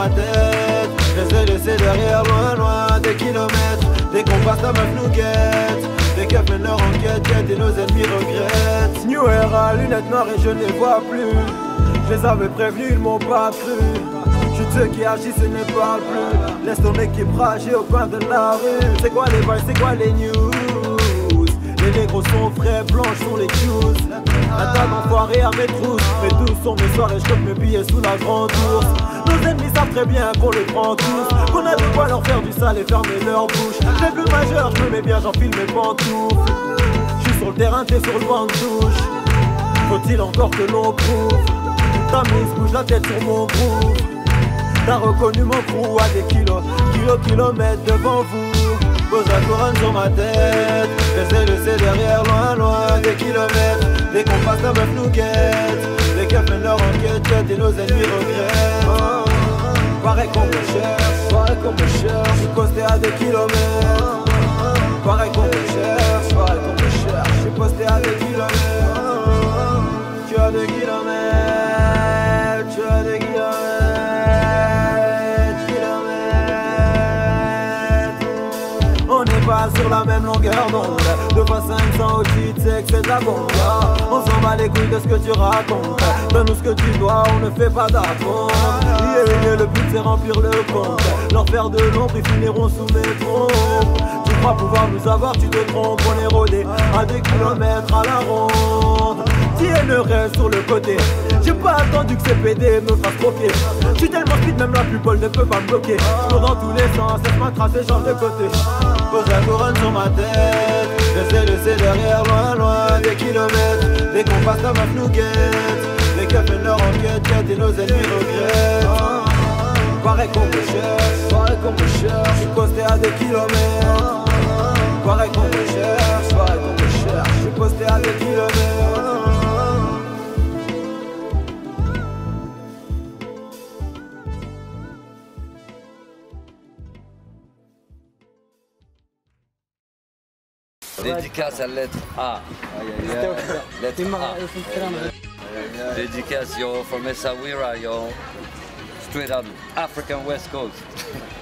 ma tête. Je les ai laissés derrière, loin, loin, des kilomètres. Dès qu'on passe, la meuf nous guette. Des keufs mènent leur enquête, et nos ennemis regrettent. New Era, lunettes noires et je ne les vois plus. Je les avais prévenus, ils m'ont pas cru. Je suis ceux qui agissent et ne parlent plus. Laisse ton équipe rager au coin de la rue. C'est quoi les vibes, c'est quoi les news? Les négros sont frais, blanches sont les cues. Attaque enfoiré à mes trousses. Mes douces sont mes soirées, je mes billets sous la grande ours. Nos ennemis savent très bien qu'on les prend tous. Qu'on a de quoi leur faire du sale et fermer leur bouche. J'ai plus majeur, je me mets bien, j'enfile mes pantoufles. Je suis sur le terrain, t'es sur le banc de touche. Faut-il encore que l'on prouve? Ta mise bouge la tête sur mon groove. T'as reconnu mon crew à des kilomètres devant vous. Pose la couronne sur ma tête. Je les ai laissés derrière, loin, loin, des kilomètres. Dès qu'on passe, la meuf nous guette. Les keufs mènent leur enquête, et nos ennemis regrettent. Pareil qu'on me cherche, pareil qu'on me cherche. Je suis posté à des kilomètres. Pareil qu'on me cherche, pareil qu'on me cherche. Je suis posté à des kilomètres. Tu as des kilomètres, tu as des kilomètres. On n'est pas sur la même longueur d'onde. 2 fois 500 au cheat, c'est que c'est de la bombe. On s'en bat les couilles de ce que tu racontes. Donne-nous ce que tu dois, on ne fait pas d'attente. Le but c'est remplir le compte. Leur faire de l'ombre, ils finiront sous mes trompes. Tu crois pouvoir nous avoir, tu te trompes. On est rodé à des kilomètres à la ronde. TNRS sur le côté. J'ai pas attendu que ces PD me fassent croquer. J'suis tellement speed, même la pupole ne peut pas me bloquer. J'cours dans tous les sens, laisse ma trace et change de côté. Pose la couronne sur ma tête. Je les ai laissés derrière, loin, loin, des kilomètres. Dès qu'on passe, la meuf nous guette. Les keufs mènent leur enquête, et nos ennemis regrettent. Pareil qu'on me cherche, pareil qu'on me cherche. Je suis posté à des kilomètres. Pareil qu'on me cherche, pareil qu'on me cherche. Je suis posté à des kilomètres. Dédicace à lettre A. Lettre A. Dédicace, yo, from Essaouira, yo. Straight up African West Coast.